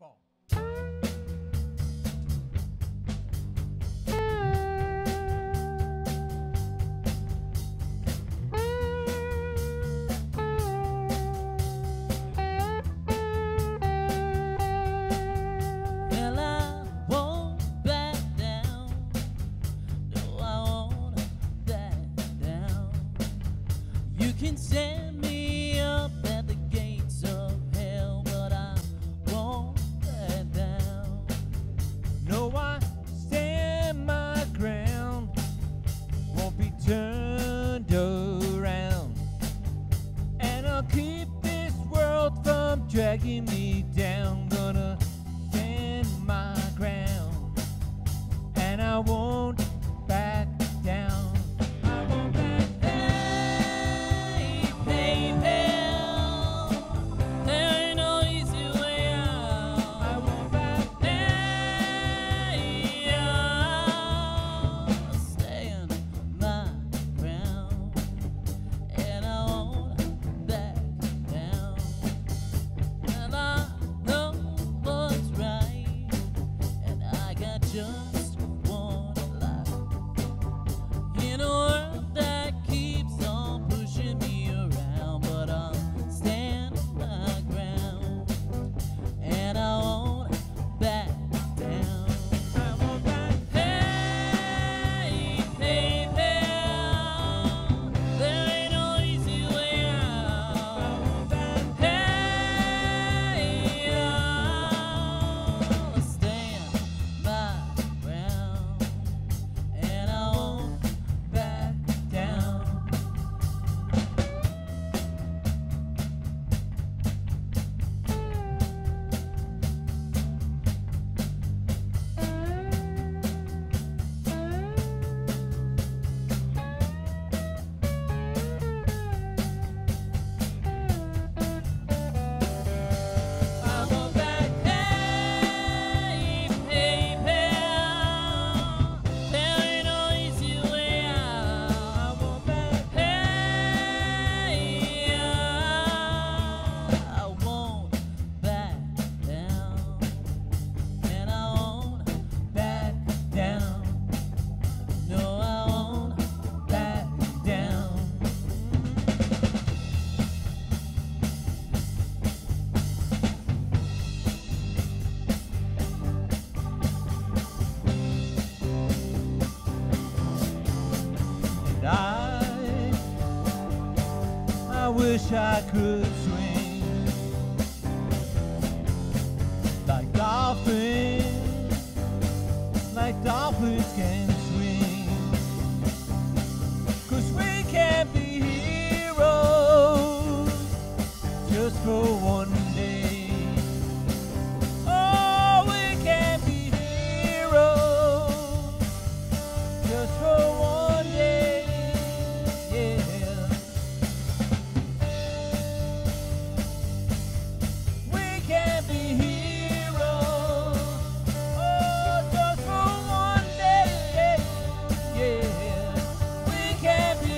fall. Well, I won't back down. No, I won't back down. You can send me up at the gates of hell, but I won't back down. No, I stand my ground, won't be turned around, and I'll keep this world from dragging me down. Gonna stand my ground, and I won't back down. I won't back Hey, baby, there ain't no easy way out. I won't back Hey, I'll stand my ground, and I won't back down. And I know what's right, and I got just one life in a world that keeps on pushing me around. But I'll stand my ground, and I won't back down. I won't back Hey, baby, there ain't no easy way out. Hey, I'll stand my ground, and I won't back down. I won't back. Hey, baby, there ain't no easy way out. I won't back Hey, I won't back down, and I won't back down. no, I won't. Back down. And I wish I could swing like dolphins can swing. 'Cause we can't be heroes just for one day. Oh, we can't be heroes just for one day. Yeah. We can't be heroes, oh, just for one day. Yeah. We can't be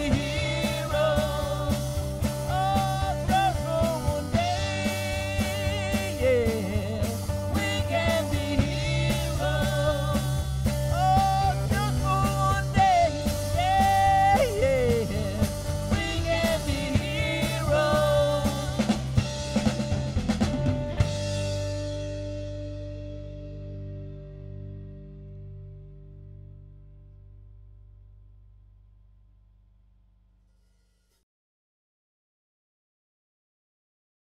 heroes, oh, just for one day. Yeah.